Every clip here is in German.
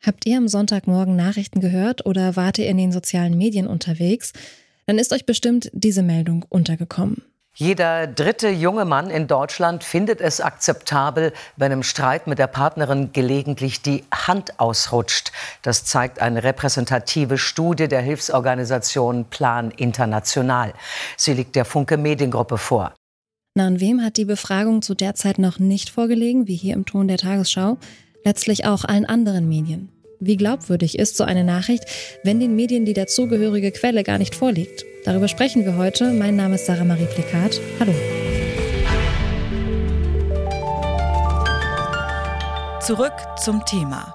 Habt ihr am Sonntagmorgen Nachrichten gehört oder wart ihr in den sozialen Medien unterwegs? Dann ist euch bestimmt diese Meldung untergekommen. Jeder dritte junge Mann in Deutschland findet es akzeptabel, wenn im Streit mit der Partnerin gelegentlich die Hand ausrutscht. Das zeigt eine repräsentative Studie der Hilfsorganisation Plan International. Sie liegt der Funke Mediengruppe vor. Na, und wem hat die Befragung zu der Zeit noch nicht vorgelegen, wie hier im Ton der Tagesschau? Letztlich auch allen anderen Medien. Wie glaubwürdig ist so eine Nachricht, wenn den Medien die dazugehörige Quelle gar nicht vorliegt? Darüber sprechen wir heute. Mein Name ist Sarah Marie Plikat. Hallo. Zurück zum Thema.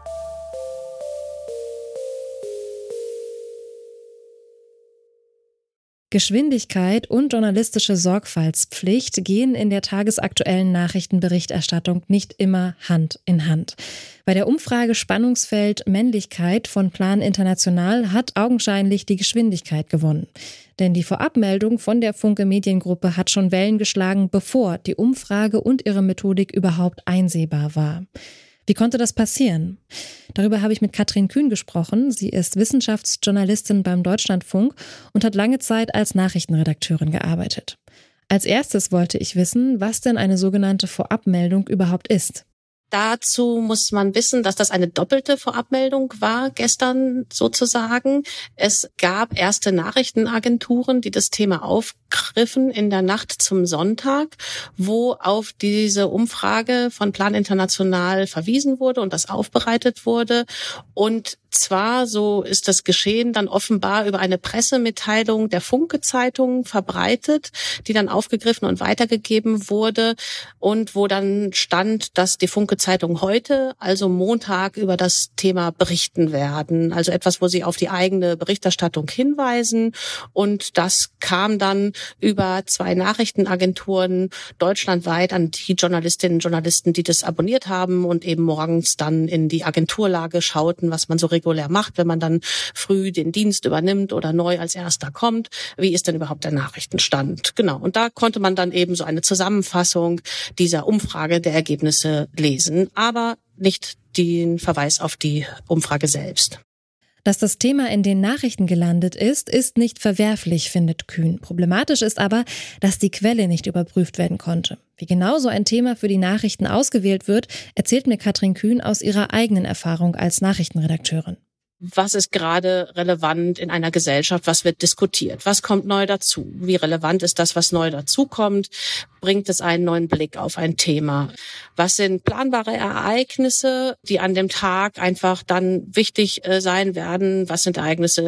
Geschwindigkeit und journalistische Sorgfaltspflicht gehen in der tagesaktuellen Nachrichtenberichterstattung nicht immer Hand in Hand. Bei der Umfrage Spannungsfeld Männlichkeit von Plan International hat augenscheinlich die Geschwindigkeit gewonnen. Denn die Vorabmeldung von der Funke Mediengruppe hat schon Wellen geschlagen, bevor die Umfrage und ihre Methodik überhaupt einsehbar war. Wie konnte das passieren? Darüber habe ich mit Katrin Kühn gesprochen. Sie ist Wissenschaftsjournalistin beim Deutschlandfunk und hat lange Zeit als Nachrichtenredakteurin gearbeitet. Als erstes wollte ich wissen, was denn eine sogenannte Vorabmeldung überhaupt ist. Dazu muss man wissen, dass das eine doppelte Vorabmeldung war gestern sozusagen. Es gab erste Nachrichtenagenturen, die das Thema aufgriffen in der Nacht zum Sonntag, wo auf diese Umfrage von Plan International verwiesen wurde und das aufbereitet wurde. Und zwar, so ist das geschehen, dann offenbar über eine Pressemitteilung der Funke-Zeitung verbreitet, die dann aufgegriffen und weitergegeben wurde und wo dann stand, dass die Funke-Zeitung heute, also Montag, über das Thema berichten werden. Also etwas, wo sie auf die eigene Berichterstattung hinweisen. Und das kam dann über 2 Nachrichtenagenturen deutschlandweit an die Journalistinnen und Journalisten, die das abonniert haben und eben morgens dann in die Agenturlage schauten, was man so regulär macht, wenn man dann früh den Dienst übernimmt oder neu als Erster kommt. Wie ist denn überhaupt der Nachrichtenstand? Genau. Und da konnte man dann eben so eine Zusammenfassung dieser Umfrage der Ergebnisse lesen, aber nicht den Verweis auf die Umfrage selbst. Dass das Thema in den Nachrichten gelandet ist, ist nicht verwerflich, findet Kühn. Problematisch ist aber, dass die Quelle nicht überprüft werden konnte. Wie genau so ein Thema für die Nachrichten ausgewählt wird, erzählt mir Katrin Kühn aus ihrer eigenen Erfahrung als Nachrichtenredakteurin. Was ist gerade relevant in einer Gesellschaft? Was wird diskutiert? Was kommt neu dazu? Wie relevant ist das, was neu dazukommt? Bringt es einen neuen Blick auf ein Thema? Was sind planbare Ereignisse, die an dem Tag einfach dann wichtig sein werden? Was sind Ereignisse,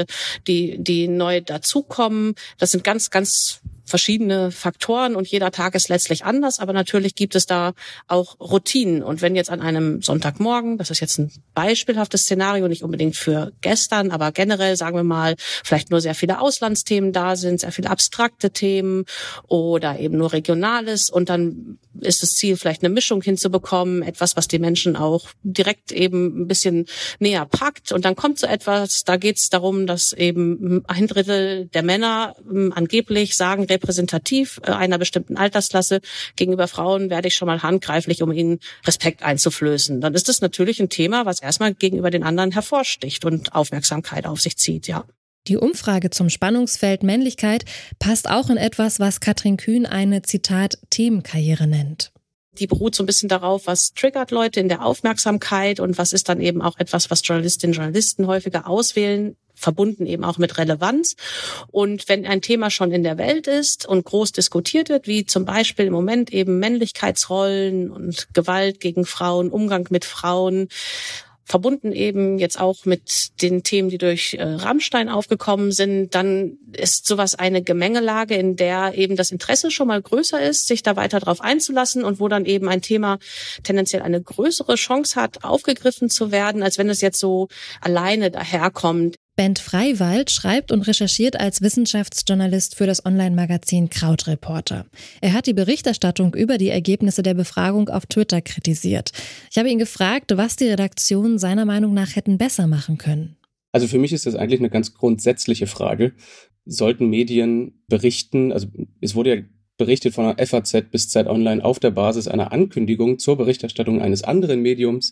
die neu dazukommen? Das sind ganz, ganz verschiedene Faktoren und jeder Tag ist letztlich anders, aber natürlich gibt es da auch Routinen. Und wenn jetzt an einem Sonntagmorgen, das ist jetzt ein beispielhaftes Szenario, nicht unbedingt für gestern, aber generell, sagen wir mal, vielleicht nur sehr viele Auslandsthemen da sind, sehr viele abstrakte Themen oder eben nur Regionales und dann ist das Ziel, vielleicht eine Mischung hinzubekommen, etwas, was die Menschen auch direkt eben ein bisschen näher packt. Und dann kommt so etwas, da geht es darum, dass eben 1/3 der Männer angeblich sagen, repräsentativ einer bestimmten Altersklasse gegenüber Frauen werde ich schon mal handgreiflich, um ihnen Respekt einzuflößen. Dann ist das natürlich ein Thema, was erstmal gegenüber den anderen hervorsticht und Aufmerksamkeit auf sich zieht, ja. Die Umfrage zum Spannungsfeld Männlichkeit passt auch in etwas, was Katrin Kühn eine, Zitat, Themenkarriere nennt. Die beruht so ein bisschen darauf, was triggert Leute in der Aufmerksamkeit und was ist dann eben auch etwas, was Journalistinnen und Journalisten häufiger auswählen, verbunden eben auch mit Relevanz. Und wenn ein Thema schon in der Welt ist und groß diskutiert wird, wie zum Beispiel im Moment eben Männlichkeitsrollen und Gewalt gegen Frauen, Umgang mit Frauen, verbunden eben jetzt auch mit den Themen, die durch Rammstein aufgekommen sind, dann ist sowas eine Gemengelage, in der eben das Interesse schon mal größer ist, sich da weiter drauf einzulassen und wo dann eben ein Thema tendenziell eine größere Chance hat, aufgegriffen zu werden, als wenn es jetzt so alleine daherkommt. Bent Freiwald schreibt und recherchiert als Wissenschaftsjournalist für das Online-Magazin Krautreporter. Er hat die Berichterstattung über die Ergebnisse der Befragung auf Twitter kritisiert. Ich habe ihn gefragt, was die Redaktionen seiner Meinung nach hätten besser machen können. Also für mich ist das eigentlich eine ganz grundsätzliche Frage. Sollten Medien berichten, also es wurde ja berichtet von der FAZ bis Zeit Online auf der Basis einer Ankündigung zur Berichterstattung eines anderen Mediums,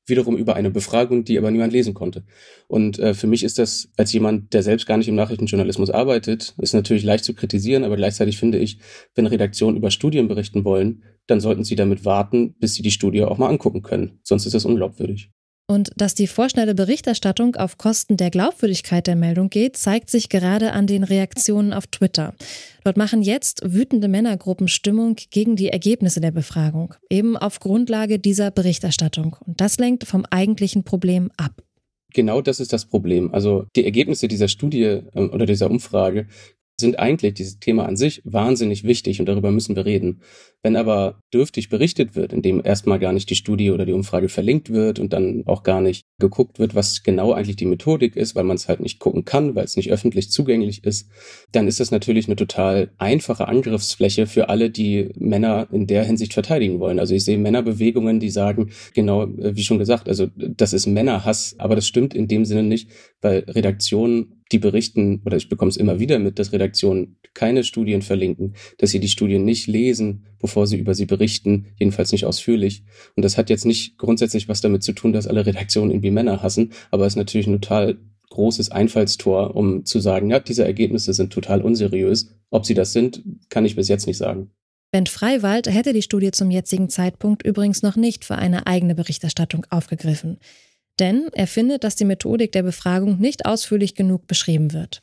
wiederum über eine Befragung, die aber niemand lesen konnte. Und für mich ist das, als jemand, der selbst gar nicht im Nachrichtenjournalismus arbeitet, ist natürlich leicht zu kritisieren, aber gleichzeitig finde ich, wenn Redaktionen über Studien berichten wollen, dann sollten sie damit warten, bis sie die Studie auch mal angucken können. Sonst ist das unglaubwürdig. Und dass die vorschnelle Berichterstattung auf Kosten der Glaubwürdigkeit der Meldung geht, zeigt sich gerade an den Reaktionen auf Twitter. Dort machen jetzt wütende Männergruppen Stimmung gegen die Ergebnisse der Befragung, eben auf Grundlage dieser Berichterstattung. Und das lenkt vom eigentlichen Problem ab. Genau das ist das Problem. Also die Ergebnisse dieser Studie oder dieser Umfrage sind eigentlich, dieses Thema an sich, wahnsinnig wichtig und darüber müssen wir reden. Wenn aber dürftig berichtet wird, indem erstmal gar nicht die Studie oder die Umfrage verlinkt wird und dann auch gar nicht geguckt wird, was genau eigentlich die Methodik ist, weil man es halt nicht gucken kann, weil es nicht öffentlich zugänglich ist, dann ist das natürlich eine total einfache Angriffsfläche für alle, die Männer in der Hinsicht verteidigen wollen. Also ich sehe Männerbewegungen, die sagen, genau wie schon gesagt, also das ist Männerhass, aber das stimmt in dem Sinne nicht, weil Redaktionen, die berichten, oder ich bekomme es immer wieder mit, dass Redaktionen keine Studien verlinken, dass sie die Studien nicht lesen, bevor sie über sie berichten, jedenfalls nicht ausführlich. Und das hat jetzt nicht grundsätzlich was damit zu tun, dass alle Redaktionen irgendwie Männer hassen, aber es ist natürlich ein total großes Einfallstor, um zu sagen, ja, diese Ergebnisse sind total unseriös. Ob sie das sind, kann ich bis jetzt nicht sagen. Bernd Freiwald hätte die Studie zum jetzigen Zeitpunkt übrigens noch nicht für eine eigene Berichterstattung aufgegriffen. Denn er findet, dass die Methodik der Befragung nicht ausführlich genug beschrieben wird.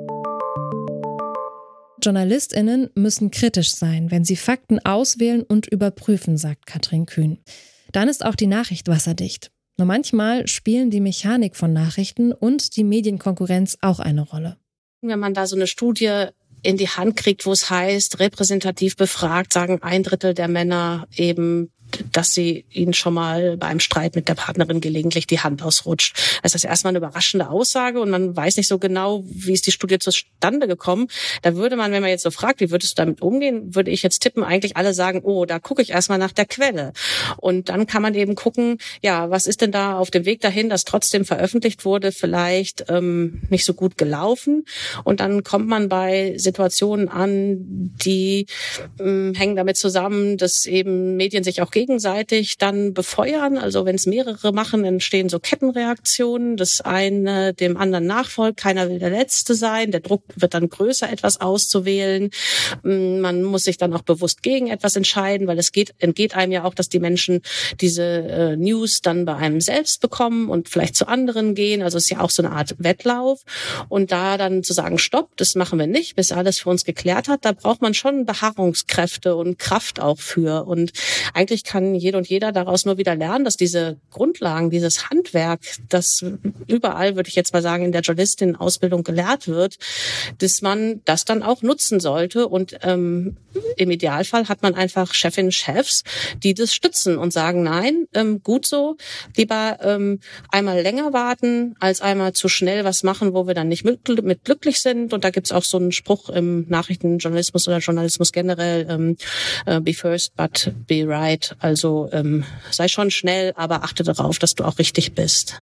JournalistInnen müssen kritisch sein, wenn sie Fakten auswählen und überprüfen, sagt Katrin Kühn. Dann ist auch die Nachricht wasserdicht. Nur manchmal spielen die Mechanik von Nachrichten und die Medienkonkurrenz auch eine Rolle. Wenn man da so eine Studie in die Hand kriegt, wo es heißt, repräsentativ befragt, sagen 1/3 der Männer eben, dass sie ihnen schon mal beim Streit mit der Partnerin gelegentlich die Hand ausrutscht. Das ist erstmal eine überraschende Aussage und man weiß nicht so genau, wie ist die Studie zustande gekommen. Da würde man, wenn man jetzt so fragt, wie würdest du damit umgehen, würde ich jetzt tippen, eigentlich alle sagen, oh, da gucke ich erstmal nach der Quelle. Und dann kann man eben gucken, ja, was ist denn da auf dem Weg dahin, dass trotzdem veröffentlicht wurde, vielleicht nicht so gut gelaufen. Und dann kommt man bei Situationen an, die hängen damit zusammen, dass eben Medien sich auch gegenseitig dann befeuern. Also wenn es mehrere machen, entstehen so Kettenreaktionen. Das eine dem anderen nachfolgt. Keiner will der Letzte sein. Der Druck wird dann größer, etwas auszuwählen. Man muss sich dann auch bewusst gegen etwas entscheiden, weil es entgeht einem ja auch, dass die Menschen diese News dann bei einem selbst bekommen und vielleicht zu anderen gehen. Also es ist ja auch so eine Art Wettlauf. Und da dann zu sagen, stopp, das machen wir nicht, bis alles für uns geklärt hat, da braucht man schon Beharrungskräfte und Kraft auch für. Und eigentlich kann jede und jeder daraus nur wieder lernen, dass diese Grundlagen, dieses Handwerk, das überall, würde ich jetzt mal sagen, in der Journalistin-Ausbildung gelehrt wird, dass man das dann auch nutzen sollte. Und im Idealfall hat man einfach Chefinnen, Chefs, die das stützen und sagen, nein, gut so, lieber einmal länger warten, als einmal zu schnell was machen, wo wir dann nicht mit glücklich sind. Und da gibt's auch so einen Spruch im Nachrichtenjournalismus oder Journalismus generell, be first, but be right. Also sei schon schnell, aber achte darauf, dass du auch richtig bist.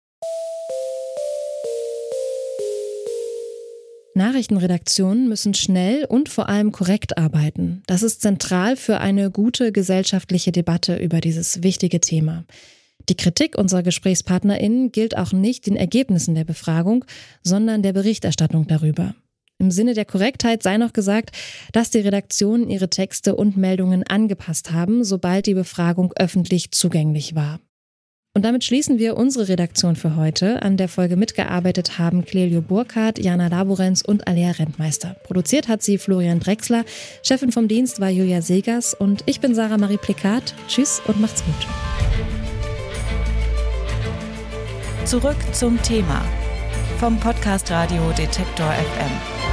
Nachrichtenredaktionen müssen schnell und vor allem korrekt arbeiten. Das ist zentral für eine gute gesellschaftliche Debatte über dieses wichtige Thema. Die Kritik unserer GesprächspartnerInnen gilt auch nicht den Ergebnissen der Befragung, sondern der Berichterstattung darüber. Im Sinne der Korrektheit sei noch gesagt, dass die Redaktionen ihre Texte und Meldungen angepasst haben, sobald die Befragung öffentlich zugänglich war. Und damit schließen wir unsere Redaktion für heute. An der Folge mitgearbeitet haben Clelio Burkhardt, Jana Laborenz und Alea Rentmeister. Produziert hat sie Florian Drexler, Chefin vom Dienst war Julia Segers und ich bin Sarah Marie Plikat. Tschüss und macht's gut. Zurück zum Thema vom Podcast Radio Detektor FM.